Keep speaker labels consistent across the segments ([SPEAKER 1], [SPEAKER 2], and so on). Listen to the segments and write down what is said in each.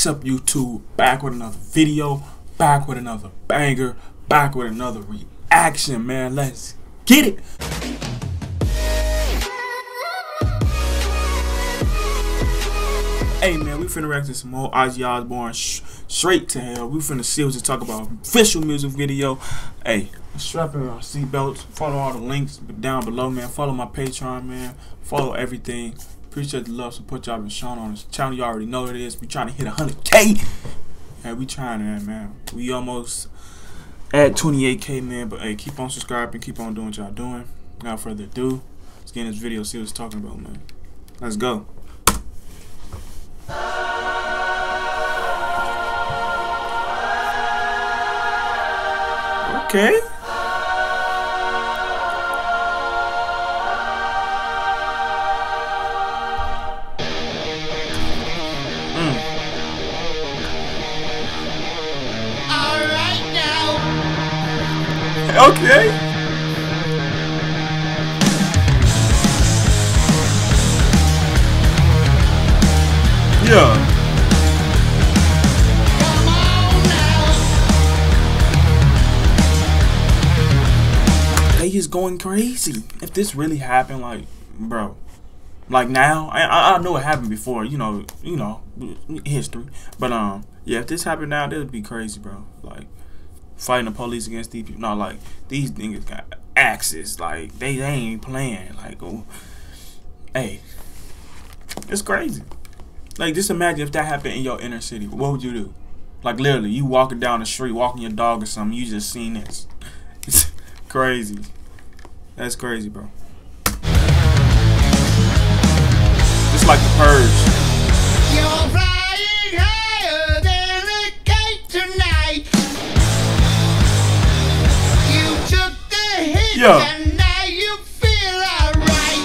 [SPEAKER 1] What's up, YouTube? Back with another video, back with another banger, back with another reaction, man. Let's get it. Hey, man, we finna react to some more Ozzy Osbourne straight to hell. We finna see what to talk about. Official music video. Hey, strap in our seatbelts. Follow all the links down below, man. Follow my Patreon, man. Follow everything. Appreciate the love, support y'all been showing on this channel. You already know what it is. We trying to hit 100K. Yeah, we trying that, man. We almost at 28K, man. But hey, keep on subscribing, keep on doing what y'all doing. Without further ado, let's get in this video, see what it's talking about, man. Let's go. Okay. Okay. Yeah.
[SPEAKER 2] Come on now.
[SPEAKER 1] They is going crazy. If this really happened, like, bro, like now, I know it happened before, you know, history. But yeah, if this happened now, that'd be crazy, bro. Like, fighting the police against these people. No, like, these niggas got axes. Like, they ain't playing. Like, oh, hey, it's crazy. Like, just imagine if that happened in your inner city. What would you do? Like, literally, you walking down the street, walking your dog or something, you just seen this. It's crazy. That's crazy, bro. Just like The Purge.
[SPEAKER 2] You're flying higher than a kite tonight. You took the hit and now you feel alright.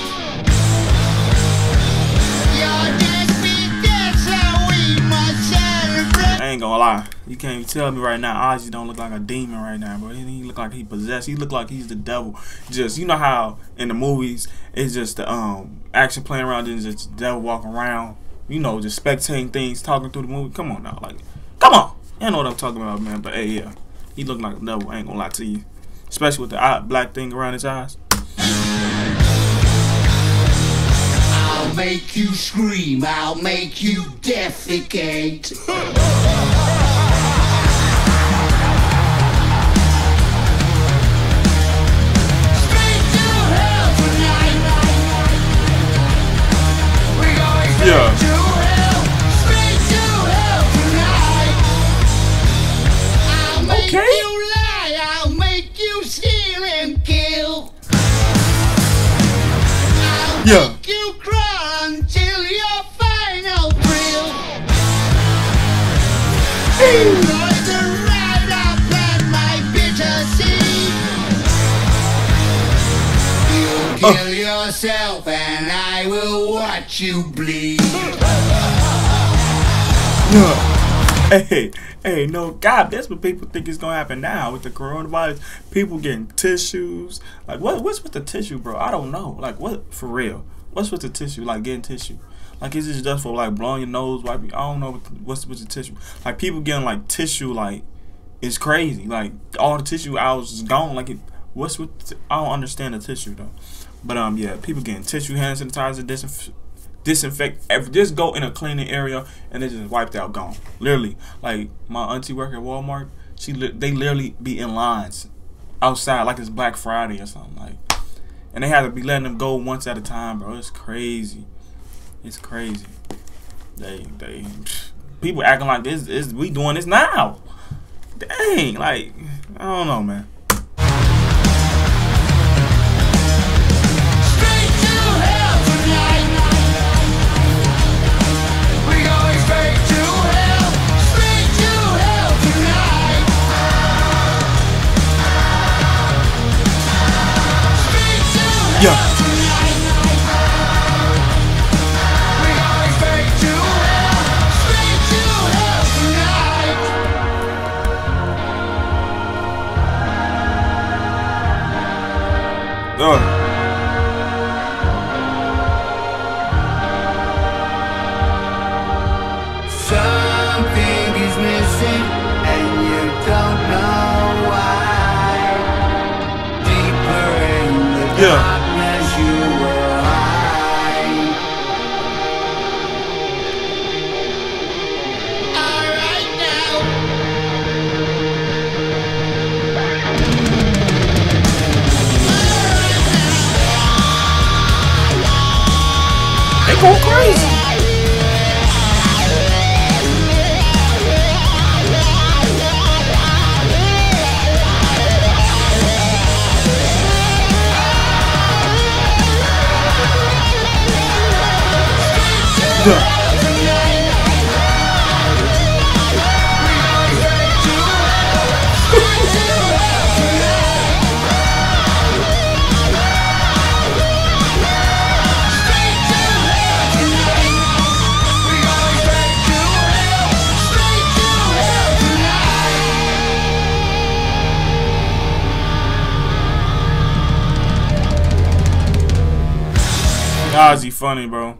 [SPEAKER 2] You're dead, so we must celebrate.
[SPEAKER 1] I ain't gonna lie. You can't even tell me right now Ozzy don't look like a demon right now, bro. He look like he possessed. He look like he's the devil. Just, you know how in the movies it's just the action playing around and just the devil walking around, you know, just spectating things, talking through the movie. Come on now, like, come on. You know what I'm talking about, man. But hey, yeah, he look like the devil. I ain't gonna lie to you, especially with the black thing around his eyes.
[SPEAKER 2] I'll make you scream. I'll make you defecate.
[SPEAKER 1] Yeah.
[SPEAKER 2] Okay. You lie, I'll make you steal and kill. I'll make you crawl until your final thrill. Enjoy the ride, I'll plant my bitter seed. You kill yourself and I will watch you bleed.
[SPEAKER 1] Hey, no, God, that's what people think is gonna happen now with the coronavirus. People getting tissues. Like, what's with the tissue, bro? I don't know. Like, what, for real? What's with the tissue? Like, getting tissue? Like, is it just for, like, blowing your nose, wiping? I don't know what's with the tissue. Like, people getting, like, tissue, like, it's crazy. Like, all the tissue out is gone. Like, what's with, I don't understand the tissue, though. But, yeah, people getting tissue, hand sanitizer, disinfect, just go in a cleaning area and they just wiped out, gone. Literally, like my auntie work at Walmart, they literally be in lines outside like it's Black Friday or something, like, and they have to be letting them go once at a time, bro. It's crazy. It's crazy. People acting like this we doing this now. Dang, like, I don't know, man. Yeah.
[SPEAKER 2] missing and you don't know why. Deeper in the darkness you will hide. Alright now.
[SPEAKER 1] They go crazy. Ozzy funny, bro.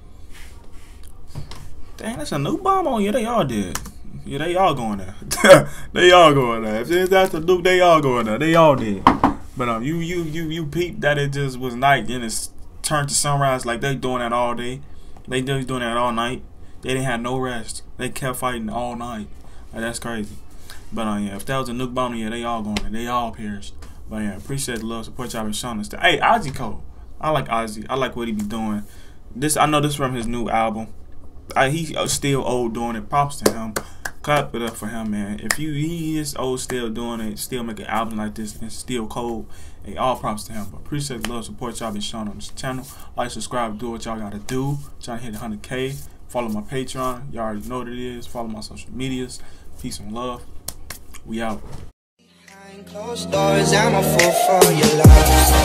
[SPEAKER 1] Dang, that's a new bomb on you. They all did. Yeah, they all going there. They all going there. If that's a nuke, they all going there. They all did. But you peeped that it just was night, then it's turned to sunrise. Like they doing that all day. They doing that all night. They didn't have no rest. They kept fighting all night. Like, that's crazy. But yeah, if that was a nuke bomb, yeah, they all going there. They all perished. But yeah, appreciate the love, support y'all been showing us. Hey, Ozzy Cole. I like Ozzy. I like what he be doing. I know this from his new album. He's still old doing it. Props to him. Clap it up for him, man. If he is old, still doing it, still making albums like this, and still cold. Hey, all props to him. But appreciate the love, support y'all been showing on this channel. Like, subscribe, do what y'all gotta do. Trying to hit 100K. Follow my Patreon. Y'all already know what it is. Follow my social medias. Peace and love. We out.
[SPEAKER 2] Behind closed doors, I'm a fool for your love.